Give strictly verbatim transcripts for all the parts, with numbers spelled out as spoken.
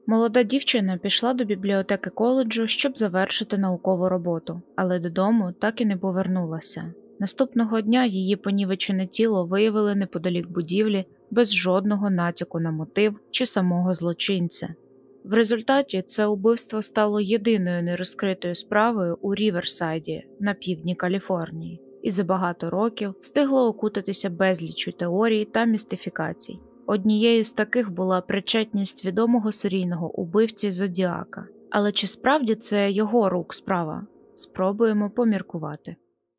Молода дівчина пішла до бібліотеки коледжу, щоб завершити наукову роботу, але додому так і не повернулася. Наступного дня її понівечене тіло виявили неподалік будівлі без жодного натяку на мотив чи самого злочинця. В результаті це убивство стало єдиною нерозкритою справою у Ріверсайді на півдні Каліфорнії і за багато років встигло окутатися безліччю теорій та містифікацій. Однією з таких була причетність відомого серійного убивці Зодіака. Але чи справді це його рук справа? Спробуємо поміркувати.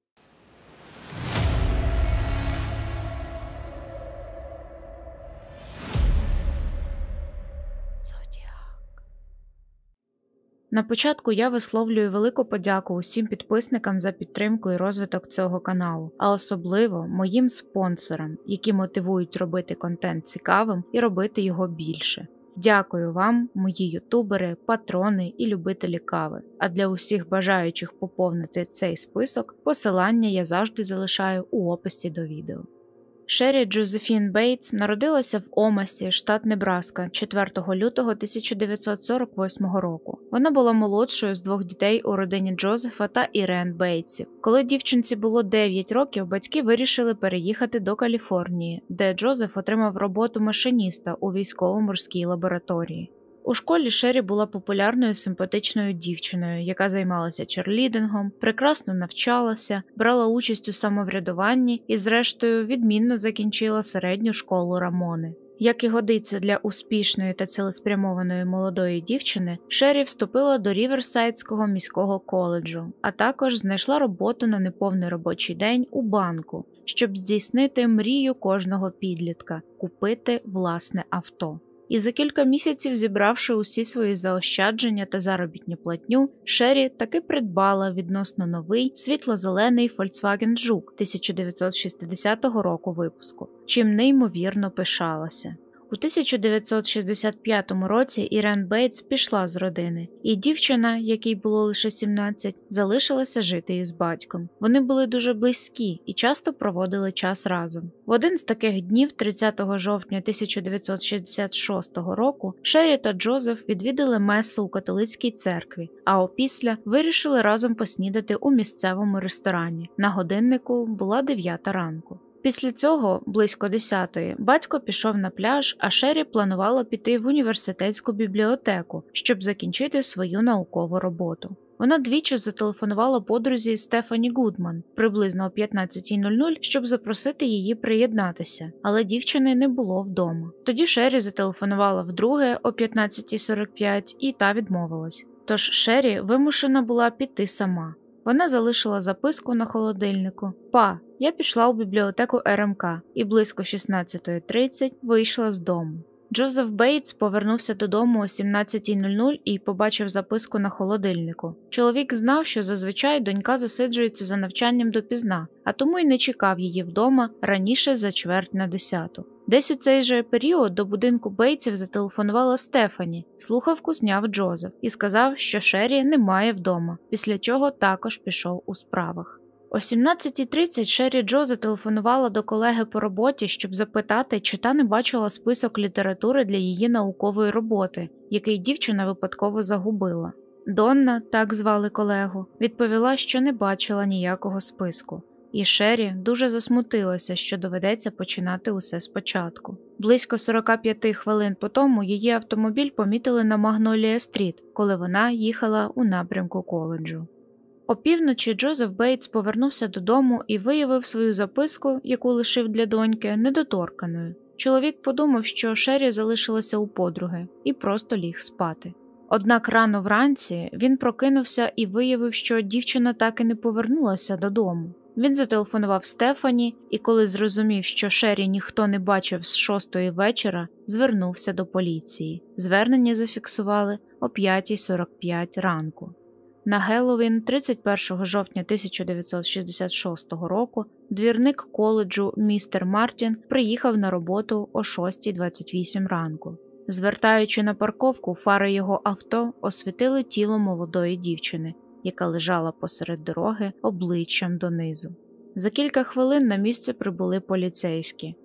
На початку я висловлюю велику подяку усім підписникам за підтримку і розвиток цього каналу, а особливо моїм спонсорам, які мотивують робити контент цікавим і робити його більше. Дякую вам, мої ютубери, патрони і любителі кави. А для усіх бажаючих поповнити цей список, посилання я завжди залишаю у описі до відео. Шері Джозефін Бейтс народилася в Омасі, штат Небраска, четвертого лютого тисяча дев'ятсот сорок восьмого року. Вона була молодшою з двох дітей у родині Джозефа та Ірен Бейтсів. Коли дівчинці було дев'ять років, батьки вирішили переїхати до Каліфорнії, де Джозеф отримав роботу машиніста у військово-морській лабораторії. У школі Шері була популярною симпатичною дівчиною, яка займалася черлідингом, прекрасно навчалася, брала участь у самоврядуванні і, зрештою, відмінно закінчила середню школу Рамони. Як і годиться для успішної та цілеспрямованої молодої дівчини, Шері вступила до Ріверсайдського міського коледжу, а також знайшла роботу на неповний робочий день у банку, щоб здійснити мрію кожного підлітка – купити власне авто. І за кілька місяців, зібравши усі свої заощадження та заробітну платню, Шері таки придбала відносно новий світло-зелений Volkswagen Жук тисяча дев'ятсот шістдесятого року випуску, чим неймовірно пишалася. У тисяча дев'ятсот шістдесят п'ятому році Ірен Бейтс пішла з родини, і дівчина, якій було лише сімнадцять, залишилася жити із батьком. Вони були дуже близькі і часто проводили час разом. В один з таких днів, тридцятого жовтня тисяча дев'ятсот шістдесят шостого року, Шері та Джозеф відвідали месу у католицькій церкві, а опісля вирішили разом поснідати у місцевому ресторані. На годиннику була дев'ята ранку. Після цього, близько десятої, батько пішов на пляж, а Шері планувала піти в університетську бібліотеку, щоб закінчити свою наукову роботу. Вона двічі зателефонувала подрузі Стефані Гудман приблизно о п'ятнадцятій нуль нуль, щоб запросити її приєднатися, але дівчини не було вдома. Тоді Шері зателефонувала вдруге о п'ятнадцятій сорок п'ять і та відмовилась. Тож Шері вимушена була піти сама. Вона залишила записку на холодильнику. «Па, я пішла у бібліотеку ер ем ка і близько шістнадцятої тридцять вийшла з дому». Джозеф Бейтс повернувся додому о сімнадцятій нуль нуль і побачив записку на холодильнику. Чоловік знав, що зазвичай донька засиджується за навчанням допізна, а тому й не чекав її вдома раніше за чверть на десяту. Десь у цей же період до будинку Бейтсів зателефонувала Стефані. Слухавку зняв Джозеф і сказав, що Шері немає вдома, після чого також пішов у справах. О сімнадцятій тридцять Шері Джо зателефонувала до колеги по роботі, щоб запитати, чи та не бачила список літератури для її наукової роботи, який дівчина випадково загубила. Донна, так звали колегу, відповіла, що не бачила ніякого списку. І Шері дуже засмутилася, що доведеться починати усе спочатку. Близько сорок п'ять хвилин по тому її автомобіль помітили на Магнолія-стріт, коли вона їхала у напрямку коледжу. Опівночі Джозеф Бейтс повернувся додому і виявив свою записку, яку лишив для доньки, недоторканою. Чоловік подумав, що Шері залишилася у подруги, і просто ліг спати. Однак рано вранці він прокинувся і виявив, що дівчина так і не повернулася додому. Він зателефонував Стефані і, коли зрозумів, що Шері ніхто не бачив з шостої вечора, звернувся до поліції. Звернення зафіксували о п'ятій сорок п'ять ранку. На Геловін тридцять першого жовтня тисяча дев'ятсот шістдесят шостого року двірник коледжу містер Мартін приїхав на роботу о шостій двадцять вісім ранку. Звертаючи на парковку, фари його авто освітили тіло молодої дівчини, яка лежала посеред дороги обличчям донизу. За кілька хвилин на місце прибули поліцейські.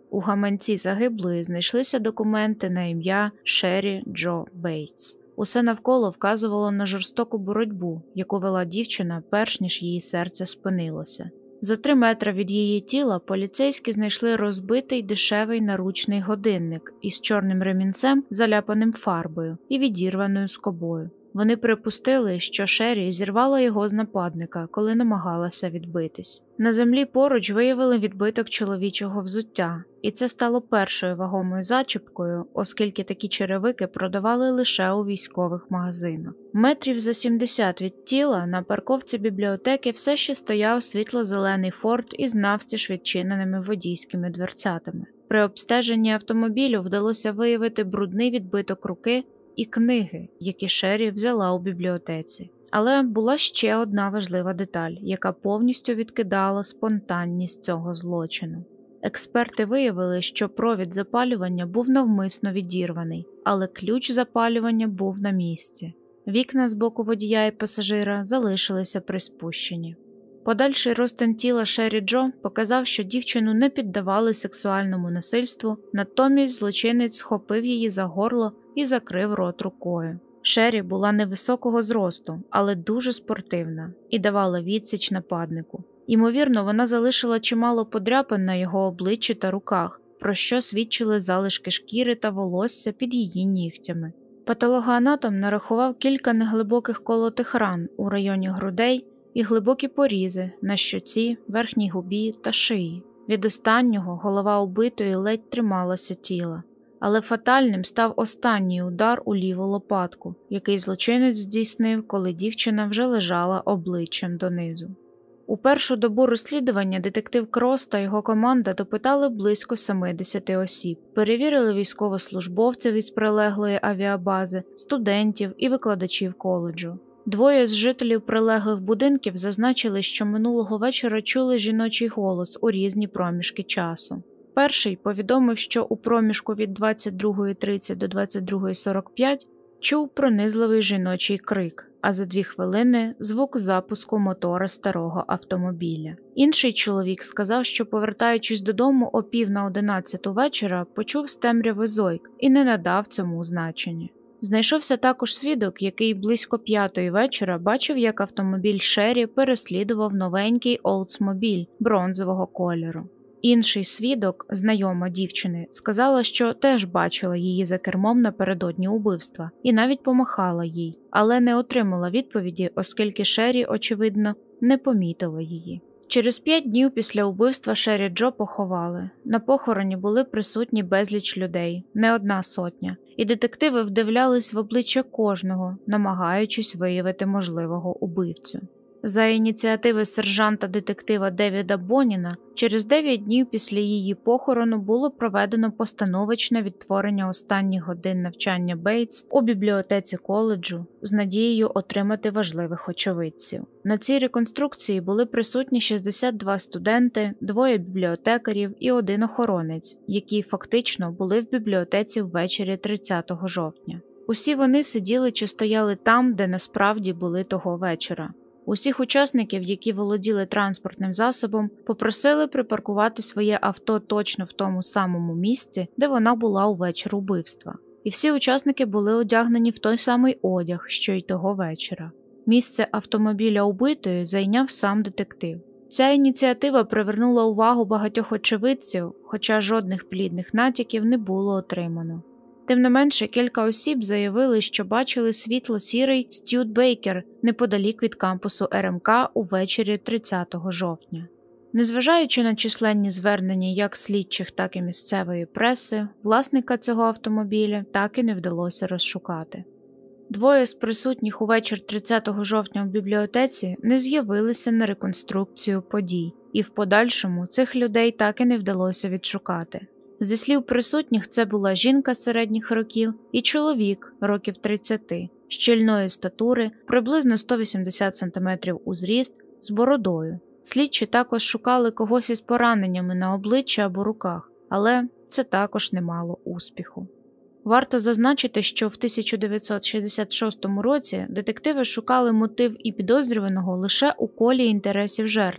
У гаманці загиблої знайшлися документи на ім'я Шері Джо Бейтс. Усе навколо вказувало на жорстоку боротьбу, яку вела дівчина, перш ніж її серце спинилося. За три метри від її тіла поліцейські знайшли розбитий дешевий наручний годинник із чорним ремінцем, заляпаним фарбою і відірваною скобою. Вони припустили, що Шері зірвала його з нападника, коли намагалася відбитись. На землі поруч виявили відбиток чоловічого взуття, і це стало першою вагомою зачіпкою, оскільки такі черевики продавали лише у військових магазинах. Метрів за сімдесят від тіла на парковці бібліотеки все ще стояв світло-зелений Форд із навстіж відчиненими водійськими дверцятами. При обстеженні автомобілю вдалося виявити брудний відбиток руки і книги, які Шері взяла у бібліотеці. Але була ще одна важлива деталь, яка повністю відкидала спонтанність цього злочину. Експерти виявили, що провід запалювання був навмисно відірваний, але ключ запалювання був на місці. Вікна з боку водія і пасажира залишилися приспущені. Подальший розтин тіла Шері Джо показав, що дівчину не піддавали сексуальному насильству, натомість злочинець схопив її за горло і закрив рот рукою. Шері була невисокого зросту, але дуже спортивна і давала відсіч нападнику. Ймовірно, вона залишила чимало подряпин на його обличчі та руках, про що свідчили залишки шкіри та волосся під її нігтями. Патологоанатом нарахував кілька неглибоких колотих ран у районі грудей і глибокі порізи на щоці, верхній губі та шиї. Від останнього голова убитої ледь трималася тіла. Але фатальним став останній удар у ліву лопатку, який злочинець здійснив, коли дівчина вже лежала обличчям донизу. У першу добу розслідування детектив Крос та його команда допитали близько сімдесят осіб, перевірили військовослужбовців із прилеглої авіабази, студентів і викладачів коледжу. Двоє з жителів прилеглих будинків зазначили, що минулого вечора чули жіночий голос у різні проміжки часу. Перший повідомив, що у проміжку від двадцять друга тридцять до двадцять друга сорок п'ять чув пронизливий жіночий крик, а за дві хвилини – звук запуску мотора старого автомобіля. Інший чоловік сказав, що, повертаючись додому о пів на одинадцяту вечора, почув з темряви зойк і не надав цьому значення. Знайшовся також свідок, який близько п'ятої вечора бачив, як автомобіль Шері переслідував новенький Олдсмобіль бронзового кольору. Інший свідок, знайома дівчини, сказала, що теж бачила її за кермом напередодні убивства і навіть помахала їй, але не отримала відповіді, оскільки Шері, очевидно, не помітила її. Через п'ять днів після убивства Шері Джо поховали. На похороні були присутні безліч людей, не одна сотня, і детективи вдивлялись в обличчя кожного, намагаючись виявити можливого убивцю. За ініціативи сержанта-детектива Девіда Боніна, через дев'ять днів після її похорону було проведено постановочне відтворення останніх годин навчання Бейтс у бібліотеці коледжу з надією отримати важливих очевидців. На цій реконструкції були присутні шістдесят два студенти, двоє бібліотекарів і один охоронець, які фактично були в бібліотеці ввечері тридцятого жовтня. Усі вони сиділи чи стояли там, де насправді були того вечора. Усіх учасників, які володіли транспортним засобом, попросили припаркувати своє авто точно в тому самому місці, де вона була у вечір убивства. І всі учасники були одягнені в той самий одяг, що й того вечора. Місце автомобіля убитої зайняв сам детектив. Ця ініціатива привернула увагу багатьох очевидців, хоча жодних плідних натяків не було отримано. Тим не менше, кілька осіб заявили, що бачили світло-сірий Стюдбейкер неподалік від кампусу ер ем ка увечері тридцятого жовтня. Незважаючи на численні звернення як слідчих, так і місцевої преси, власника цього автомобіля так і не вдалося розшукати. Двоє з присутніх увечір тридцятого жовтня в бібліотеці не з'явилися на реконструкцію подій, і в подальшому цих людей так і не вдалося відшукати. Зі слів присутніх, це була жінка середніх років і чоловік років тридцяти, щільної статури, приблизно сто вісімдесят сантиметрів у зріст, з бородою. Слідчі також шукали когось із пораненнями на обличчі або руках, але це також не мало успіху. Варто зазначити, що в тисяча дев'ятсот шістдесят шостому році детективи шукали мотив і підозрюваного лише у колі інтересів жертви.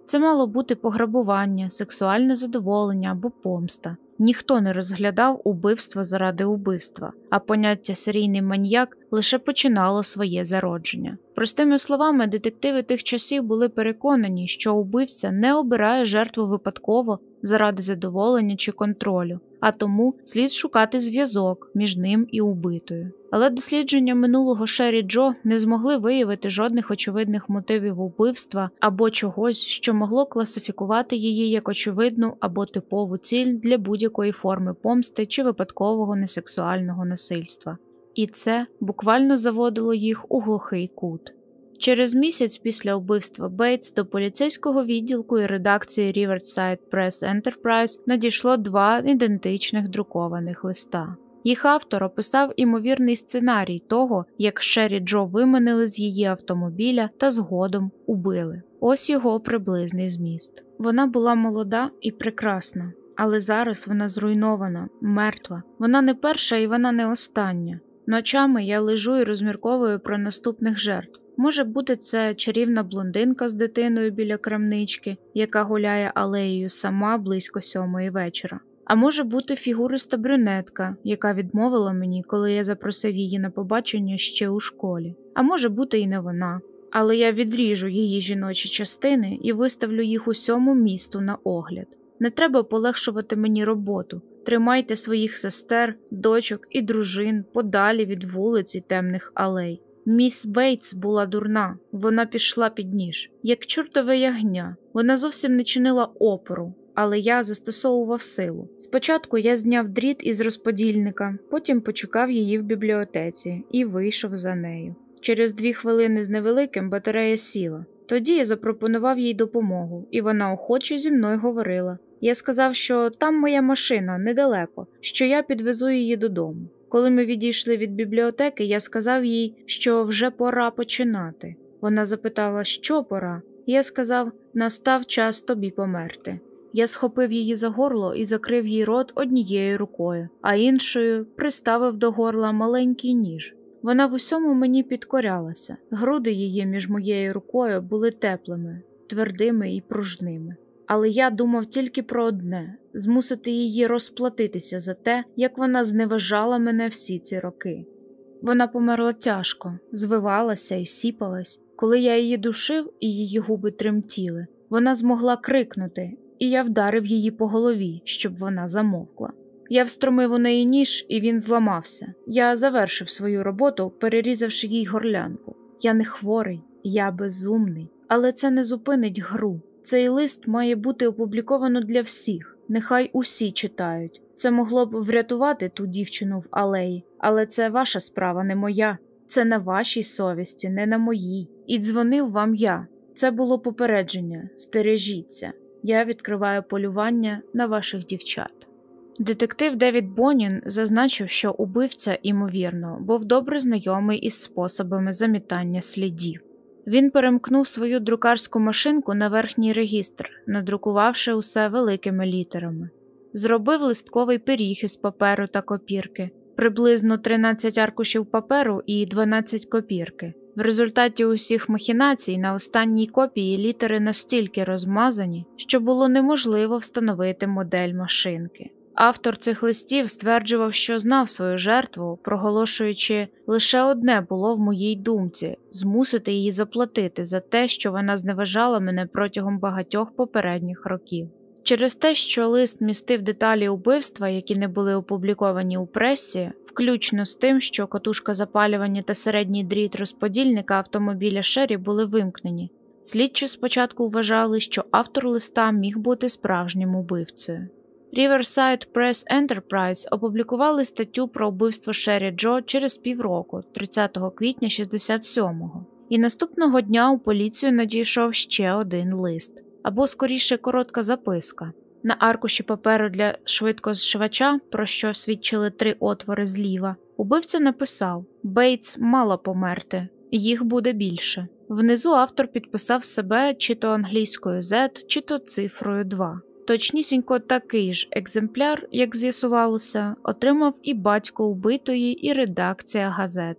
Це мало бути пограбування, сексуальне задоволення або помста. Ніхто не розглядав убивство заради убивства, а поняття «серійний маньяк» лише починало своє зародження. Простими словами, детективи тих часів були переконані, що убивця не обирає жертву випадково заради задоволення чи контролю, а тому слід шукати зв'язок між ним і убитою. Але дослідження минулого Шері Джо не змогли виявити жодних очевидних мотивів убивства або чогось, що могло класифікувати її як очевидну або типову ціль для будь-якої форми помсти чи випадкового несексуального насильства. І це буквально заводило їх у глухий кут. Через місяць після вбивства Бейтс до поліцейського відділку і редакції Riverside Press Enterprise надійшло два ідентичних друкованих листа. Їх автор описав імовірний сценарій того, як Шері Джо виманили з її автомобіля та згодом убили. Ось його приблизний зміст. Вона була молода і прекрасна, але зараз вона зруйнована, мертва. Вона не перша і вона не остання. Ночами я лежу і розмірковую про наступних жертв. Може бути, це чарівна блондинка з дитиною біля крамнички, яка гуляє алеєю сама близько сьомої вечора. А може бути фігуриста брюнетка, яка відмовила мені, коли я запросив її на побачення ще у школі. А може бути і не вона. Але я відріжу її жіночі частини і виставлю їх усьому місту на огляд. Не треба полегшувати мені роботу. Тримайте своїх сестер, дочок і дружин подалі від вулиць і темних алей. Міс Бейтс була дурна, вона пішла під ніж, як чортове ягня. Вона зовсім не чинила опору, але я застосовував силу. Спочатку я зняв дріт із розподільника, потім почекав її в бібліотеці і вийшов за нею. Через дві хвилини з невеликим батарея сіла. Тоді я запропонував їй допомогу, і вона охоче зі мною говорила. Я сказав, що там моя машина, недалеко, що я підвезу її додому. Коли ми відійшли від бібліотеки, я сказав їй, що вже пора починати. Вона запитала, що пора? Я сказав, настав час тобі померти. Я схопив її за горло і закрив їй рот однією рукою, а іншою приставив до горла маленький ніж. Вона в усьому мені підкорялася. Груди її між моєю рукою були теплими, твердими і пружними. Але я думав тільки про одне – змусити її розплатитися за те, як вона зневажала мене всі ці роки. Вона померла тяжко, звивалася і сіпалась. Коли я її душив і її губи тремтіли, вона змогла крикнути, і я вдарив її по голові, щоб вона замовкла. Я встромив у неї ніж, і він зламався. Я завершив свою роботу, перерізавши їй горлянку. Я не хворий, я безумний, але це не зупинить гру. Цей лист має бути опубліковано для всіх, нехай усі читають. Це могло б врятувати ту дівчину в алеї, але це ваша справа, не моя. Це на вашій совісті, не на моїй. І дзвонив вам я. Це було попередження, стережіться. Я відкриваю полювання на ваших дівчат. Детектив Девід Бонін зазначив, що убивця, імовірно, був добре знайомий із способами замітання слідів. Він перемкнув свою друкарську машинку на верхній регістр, надрукувавши усе великими літерами. Зробив листковий пиріг із паперу та копірки, приблизно тринадцять аркушів паперу і дванадцять копірки. В результаті усіх махінацій на останній копії літери настільки розмазані, що було неможливо встановити модель машинки. Автор цих листів стверджував, що знав свою жертву, проголошуючи «лише одне було в моїй думці – змусити її заплатити за те, що вона зневажала мене протягом багатьох попередніх років». Через те, що лист містив деталі убивства, які не були опубліковані у пресі, включно з тим, що катушка запалювання та середній дріт розподільника автомобіля Шері були вимкнені, слідчі спочатку вважали, що автор листа міг бути справжнім убивцею. Riverside Press Enterprise опублікували статтю про вбивство Шері Джо через півроку, тридцятого квітня шістдесят сьомого. І наступного дня у поліцію надійшов ще один лист, або скоріше коротка записка. На аркуші паперу для швидкозшивача, про що свідчили три отвори зліва, убивця написав «Бейтс мала померти, їх буде більше». Внизу автор підписав себе чи то англійською Z, чи то цифрою два. Точнісінько такий ж екземпляр, як з'ясувалося, отримав і батько убитої, і редакція газети.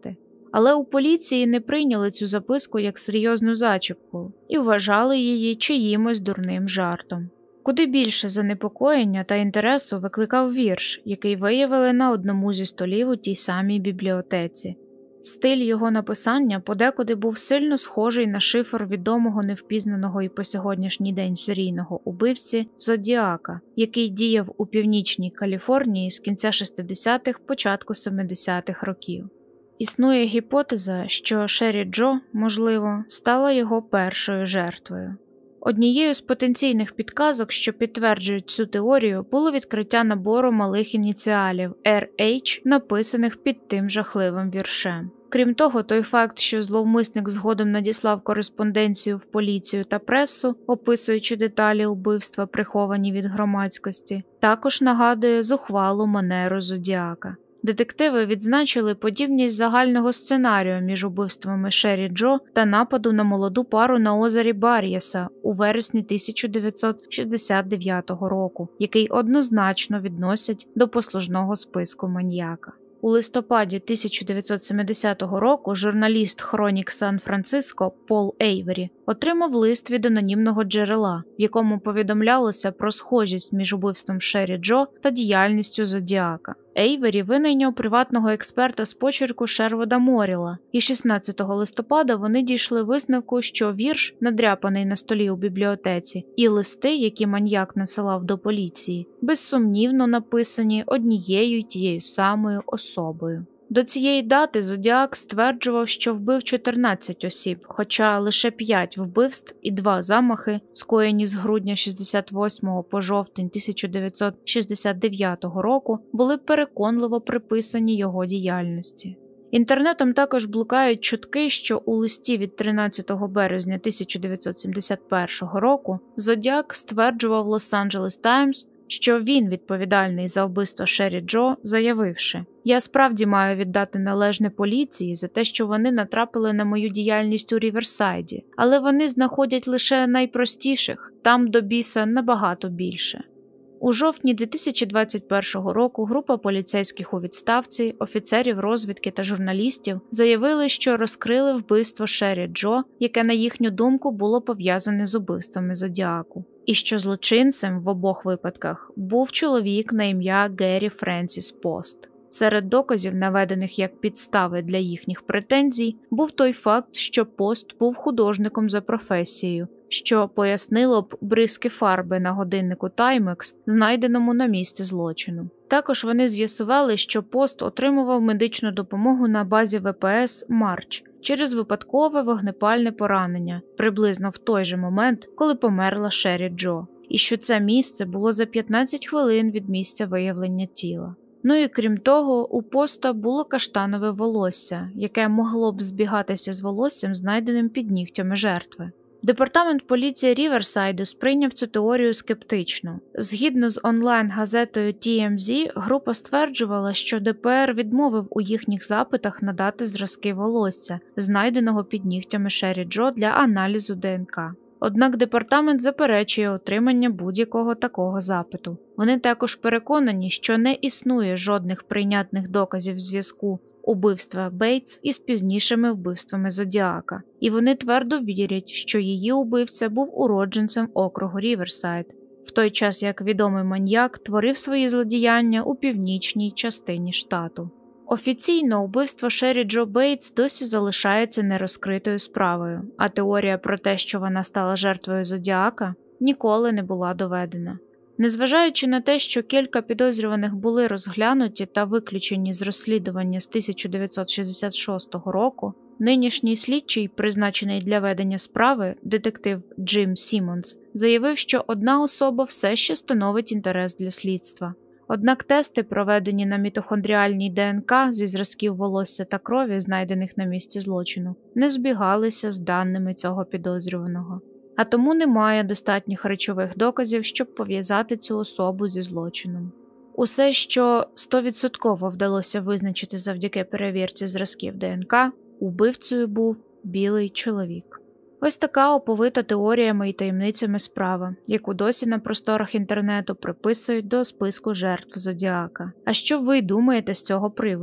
Але у поліції не прийняли цю записку як серйозну зачіпку і вважали її чиїмось дурним жартом. Куди більше занепокоєння та інтересу викликав вірш, який виявили на одному зі столів у тій самій бібліотеці. Стиль його написання подекуди був сильно схожий на шифр відомого невпізнаного і по сьогоднішній день серійного убивці Зодіака, який діяв у північній Каліфорнії з кінця шістдесятих – початку семидесятих років. Існує гіпотеза, що Шері Джо, можливо, стала його першою жертвою. Однією з потенційних підказок, що підтверджують цю теорію, було відкриття набору малих ініціалів Р Ейч, написаних під тим жахливим віршем. Крім того, той факт, що зловмисник згодом надіслав кореспонденцію в поліцію та пресу, описуючи деталі убивства, приховані від громадськості, також нагадує зухвалу манеру Зодіака. Детективи відзначили подібність загального сценарію між убивствами Шері Джо та нападу на молоду пару на озері Бар'єса у вересні тисяча дев'ятсот шістдесят дев'ятого року, який однозначно відносять до послужного списку маніяка. У листопаді тисяча дев'ятсот сімдесятого року журналіст «Хронік Сан-Франциско» Пол Ейвері отримав лист від анонімного джерела, в якому повідомлялося про схожість між убивством Шері Джо та діяльністю Зодіака. Ейвері винайняв приватного експерта з почерку Шервода Моріла, і шістнадцятого листопада вони дійшли висновку, що вірш, надряпаний на столі у бібліотеці, і листи, які маньяк насилав до поліції, безсумнівно написані однією й тією самою особою. До цієї дати Зодіак стверджував, що вбив чотирнадцять осіб, хоча лише п'ять вбивств і два замахи, скоєні з грудня шістдесят восьмого по жовтень тисяча дев'ятсот шістдесят дев'ятого року, були переконливо приписані його діяльності. Інтернетом також блукають чутки, що у листі від тринадцятого березня тисяча дев'ятсот сімдесят першого року Зодіак стверджував в Лос-Анджелес Таймс, що він відповідальний за вбивство Шері Джо, заявивши: «Я справді маю віддати належне поліції за те, що вони натрапили на мою діяльність у Ріверсайді, але вони знаходять лише найпростіших, там до біса набагато більше». У жовтні дві тисячі двадцять першого року група поліцейських у відставці, офіцерів розвідки та журналістів заявили, що розкрили вбивство Шері Джо, яке, на їхню думку, було пов'язане з убивствами Зодіаку, і що злочинцем в обох випадках був чоловік на ім'я Геррі Френсіс Пост. Серед доказів, наведених як підстави для їхніх претензій, був той факт, що Пост був художником за професією, що пояснило б бризки фарби на годиннику Таймекс, знайденому на місці злочину. Також вони з'ясували, що Пост отримував медичну допомогу на базі В П С «Марч» через випадкове вогнепальне поранення, приблизно в той же момент, коли померла Шері Джо, і що це місце було за п'ятнадцять хвилин від місця виявлення тіла. Ну і крім того, у Поста було каштанове волосся, яке могло б збігатися з волоссям, знайденим під нігтями жертви. Департамент поліції Ріверсайду сприйняв цю теорію скептично. Згідно з онлайн-газетою Ті Ем Зі, група стверджувала, що Де Пе Ер відмовив у їхніх запитах надати зразки волосся, знайденого під нігтями Шері Джо, для аналізу Де Ен Ка. Однак департамент заперечує отримання будь-якого такого запиту. Вони також переконані, що не існує жодних прийнятних доказів зв'язку убивства Бейтс із пізнішими вбивствами Зодіака, і вони твердо вірять, що її убивця був уродженцем округу Ріверсайд, в той час як відомий маньяк творив свої злодіяння у північній частині штату. Офіційно убивство Шері Джо Бейтс досі залишається нерозкритою справою, а теорія про те, що вона стала жертвою Зодіака, ніколи не була доведена. Незважаючи на те, що кілька підозрюваних були розглянуті та виключені з розслідування з тисяча дев'ятсот шістдесят шостого року, нинішній слідчий, призначений для ведення справи, детектив Джим Сімонс, заявив, що одна особа все ще становить інтерес для слідства. Однак тести, проведені на мітохондріальній Де Ен Ка зі зразків волосся та крові, знайдених на місці злочину, не збігалися з даними цього підозрюваного. А тому немає достатніх речових доказів, щоб пов'язати цю особу зі злочином. Усе, що сто відсотків вдалося визначити завдяки перевірці зразків Де Ен Ка, убивцею був білий чоловік. Ось така оповита теоріями і таємницями справа, яку досі на просторах інтернету приписують до списку жертв Зодіака. А що ви думаєте з цього приводу?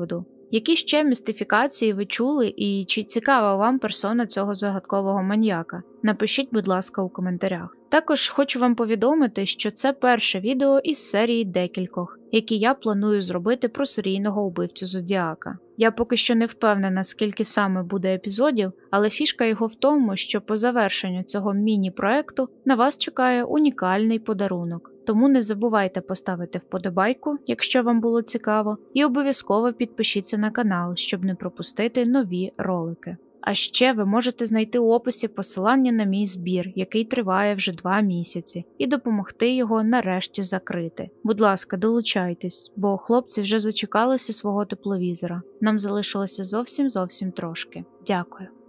Які ще містифікації ви чули і чи цікава вам персона цього загадкового маньяка? Напишіть, будь ласка, у коментарях. Також хочу вам повідомити, що це перше відео із серії декількох, які я планую зробити про серійного убивцю Зодіака. Я поки що не впевнена, скільки саме буде епізодів, але фішка його в тому, що по завершенню цього міні-проекту на вас чекає унікальний подарунок. Тому не забувайте поставити вподобайку, якщо вам було цікаво, і обов'язково підпишіться на канал, щоб не пропустити нові ролики. А ще ви можете знайти у описі посилання на мій збір, який триває вже два місяці, і допомогти його нарешті закрити. Будь ласка, долучайтесь, бо хлопці вже зачекалися свого тепловізора. Нам залишилося зовсім-зовсім трошки. Дякую.